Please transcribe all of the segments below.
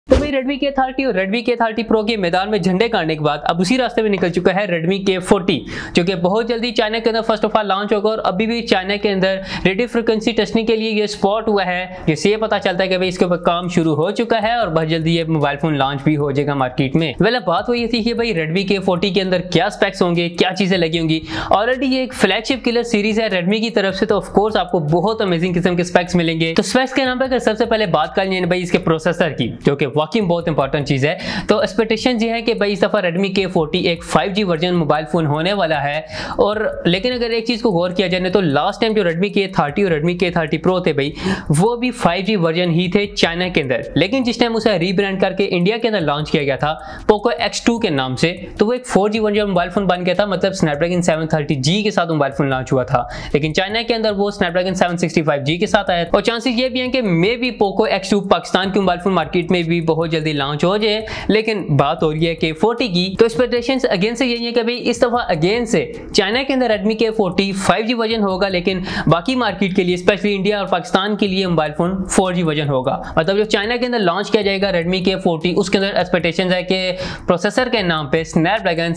तो भाई Redmi K30 और Redmi K30 Pro के मैदान में झंडे गाड़ने के बाद अब उसी रास्ते में निकल चुका है Redmi K40, जो कि बहुत जल्दी चाइना के अंदर फर्स्ट ऑफ ऑल लॉन्च होगा। और अभी भी चाइना के अंदर रेडियो फ्रिक्वेंसी टेस्टिंग के लिए ये स्पॉट हुआ है, जिससे ये पता चलता है कि भाई इसके ऊपर काम शुरू हो चुका है और बहुत जल्दी ये मोबाइल फोन लॉन्च भी हो जाएगा मार्केट में। वेल अब बात हुई थी कि भाई Redmi K40 के अंदर क्या स्पेक्स होंगे, क्या चीजें लगी होंगी। ऑलरेडी ये एक फ्लैगशिप किलर सीरीज है Redmi की तरफ से, तो ऑफकोर्स आपको बहुत अमेजिंग किस्म के स्पेक्स मिलेंगे। तो स्पेक्स के नाम पर अगर सबसे पहले बात कर लें भाई इसके प्रोसेसर की, जो कि वाकई बहुत इंपॉर्टेंट चीज है, तो एक्सपेक्टेशन ये है कि भाई इस दफा Redmi K40 एक 5G वर्जन मोबाइल फोन होने वाला है। और लेकिन अगर एक चीज को गौर किया जाए तो लास्ट टाइम जो Redmi K30 और Redmi K30 Pro थे भाई, वो भी 5G वर्जन ही थे चाइना के अंदर, लेकिन जिस टाइम उसे रीब्रांड करके इंडिया के अंदर लॉन्च किया गया था Poco X2 के नाम से, तो वो एक 4G वर्जन मोबाइल फोन बन गया था, मतलब Snapdragon 730G के साथ मोबाइल फोन लॉन्च हुआ था। लेकिन चाइना के अंदर वो Snapdragon 765G के साथ आया, और चांसेस ये भी हैं कि मे भी Poco X2 पाकिस्तान के मोबाइल फोन मार्केट में भी बहुत जल्दी लॉन्च हो जाए। लेकिन बात हो रही है K40 की, तो एक्सपेक्टेशंस अगेन से यही है कि भाई इस दफा अगेन से चाइना के अंदर Redmi K40 5G वर्जन होगा, लेकिन बाकी मार्केट के लिए स्पेशली इंडिया और पाकिस्तान के लिए मोबाइल फोन 4G वर्जन होगा। मतलब जो चाइना के अंदर लॉन्च किया जाएगा Redmi K40, उसके अंदर एक्सपेक्टेशंस है कि प्रोसेसर के नाम पे Snapdragon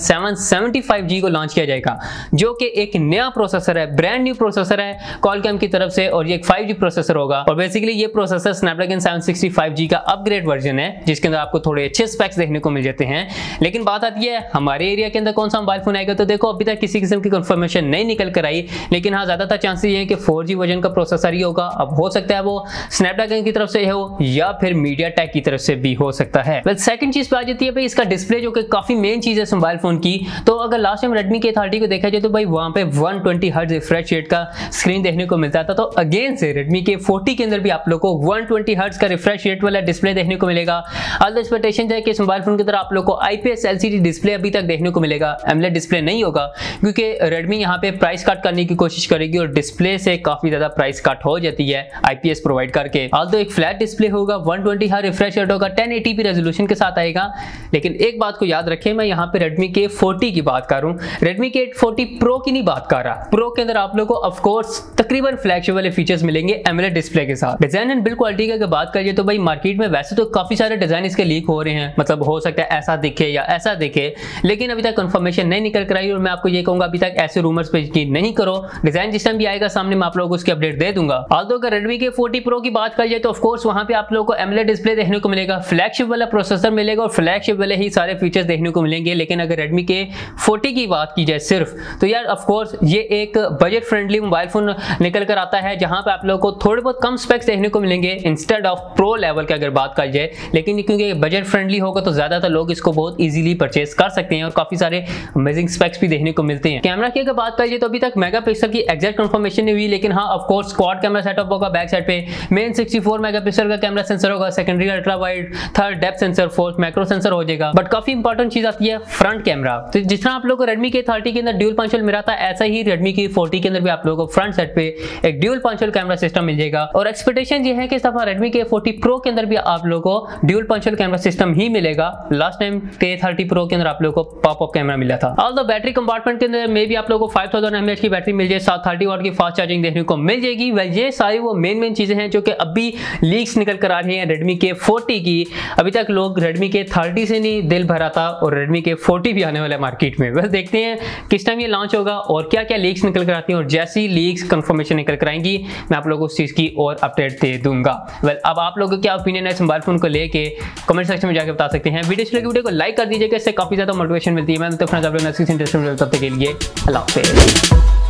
775G को लॉन्च किया जाएगा, जो कि एक नया प्रोसेसर है, ब्रांड न्यू प्रोसेसर है Qualcomm की तरफ से, और ये एक 5G प्रोसेसर होगा। और बेसिकली ये प्रोसेसर Snapdragon 765G का अपग्रेड वर्जन है, जिसके अंदर आपको थोड़े अच्छे स्पेक्स देखने को मिल जाते हैं। लेकिन बात आती है हमारे एरिया के अंदर कौन सा मोबाइल फोन आएगा, तो देखो अभी तक किसी किस्म की कंफर्मेशन नहीं निकल कर आई, लेकिन हाँ ज्यादातर चांसेस ये है कि 4G वर्जन का प्रोसेसर ही होगा। अब हो सकता है वो स्नैपड्रैगन की तरफ से हो या फिर मीडियाटेक की तरफ से भी हो सकता है। वेल सेकंड चीज पे आ जाती है भाई इसका डिस्प्ले, जो कि काफी मेन चीज है मोबाइल फोन की। तो अगर लास्ट टाइम Redmi K30 को देखा जाए तो भाई वहां पे 120 हर्ट्ज रिफ्रेश रेट का स्क्रीन देखने को मिलता था, तो अगेन से Redmi K40 के अंदर भी आप लोग को 120 हर्ट्ज का रिफ्रेश रेट वाला डिस्प्ले देखने को मिलेगा। ऑल एक्सपेक्टेशन है कि इस मोबाइल फोन की तरह आप लोग को IPS LCD डिस्प्ले अभी तक देखने को मिलेगा, AMOLED डिस्प्ले नहीं होगा, क्योंकि Redmi यहाँ पे प्राइस कट करने की कोशिश करेगी और डिस्प्ले से काफी ज्यादा प्राइस कट हो जाती है IPS प्रोवाइड करके। ऑल्दो एक फ्लैट डिस्प्ले होगा, 120 हर्ट्ज रिफ्रेश रेट होगा, 1080p रेजोल्यूशन के साथ आएगा। लेकिन एक बात को याद रखें, मैं यहाँ पे Redmi K40 की बात कर रहा हूँ, Redmi K40 Pro की नहीं बात कर रहा। प्रो के अंदर आप लोग को ऑफ कोर्स तकरीबन फ्लैगशिप वाले फीचर्स मिलेंगे AMOLED डिस्प्ले के साथ। डिजाइन एंड बिल्ड क्वालिटी की बात करिए तो भाई मार्केट में वैसे तो काफी सारे डिजाइन इसके लीक हो रहे हैं, मतलब हो सकता है ऐसा दिखे या ऐसा दिखे, लेकिन अभी तक कंफर्मेशन नहीं निकल कर आई। और मैं आपको ये कहूंगा अभी तक ऐसे रूमर्स पे यकीन नहीं करो, डिजाइन जिस टाइम भी आएगा सामने मैं आप लोगों को उसकी अपडेट दे दूंगा। ऑल्दो अगर Redmi K40 Pro की बात करिए तो ऑफ कोर्स वहां पे आप लोगों को AMOLED डिस्प्ले देखने को मिलेगा, फ्लैगशिप वाला प्रोसेसर मिलेगा और फ्लैगशिप वाले ही सारे फीचर्स देखने को मिलेंगे। लेकिन अगर Redmi K40 की बात की जाए सिर्फ, तो यार ऑफ कोर्स ये एक बजट फ्रेंडली मोबाइल फोन निकल कर आता है, जहां पे आप लोगों को थोड़े बहुत कम स्पेक्स देखने को मिलेंगे इंस्टेड ऑफ प्रो लेवल के अगर बात की जाए। लेकिन क्योंकि बजट फ्रेंडली होगा तो ज्यादातर लोग इसको बहुत इजीली परचेज कर सकते हैं और काफी सारे अमेजिंग स्पेक्स भी देखने को मिलते हैं। कैमरा की अगर बात करिए तो अभी तक मेगापिक्सल की एग्जैक्ट कंफर्मेशन नहीं हुई, लेकिन हाँ of course quad camera setup होगा बैक साइड पे, मेन 64 मेगापिक्सल का कैमरा सेंसर होगा, secondary ultra wide, third depth sensor, fourth macro sensor हो जाएगा। बट काफी इंपॉर्टेंट चीज आती है फ्रंट कैमरा। तो जिस तरह आप लोग को Redmi K30 के अंदर ड्यूल पंच होल मिला था, ऐसा ही Redmi K40 के अंदर भी आप लोगों को फ्रंट सेट पे एक dual punch hole camera system मिल जाएगा। और एक्सपेक्टेशन ये है कि इस दफा Redmi K40 Pro के अंदर भी आप लोगों को dual punch hole camera system ही मिलेगा। लास्ट टाइम K30 Pro के अंदर आप लोगों को पॉप अप कैमरा मिला था। ऑल्दो बैटरी कंपार्टमेंट के अंदर मे भी आप लोगों को 5000 mAh की बैटरी मिल जाए, 730 वाट की फास्ट चार्जिंग देखने को मिल जाएगी। वेल ये सारी वो मेन चीजें हैं जो कि अभी लीक्स निकल कर आ रही हैं Redmi K40 की। अभी तक लोग Redmi K30 से नहीं दिल भरा था और Redmi K40 भी आने वाला है मार्केट में। वेल देखते हैं किस टाइम ये लॉन्च होगा और क्या क्या लीक्स निकल कर आती हैं, और जैसी लीक्स कंफर्मेशन निकल कर आएंगी मैं आप लोगों को उस चीज की और अपडेट दे दूंगा। वेल अब आप लोगों का क्या ओपिनियन है इस मोबाइल फोन को लेके, कमेंट सेक्शन में जाकर बता सकते हैं। वीडियो को लाइक कर दीजिएगा, इससे काफी ज्यादा मोटिवेशन मिलती है। मैं तो अपना तब तक के लिए अल्लाह हाफिज़।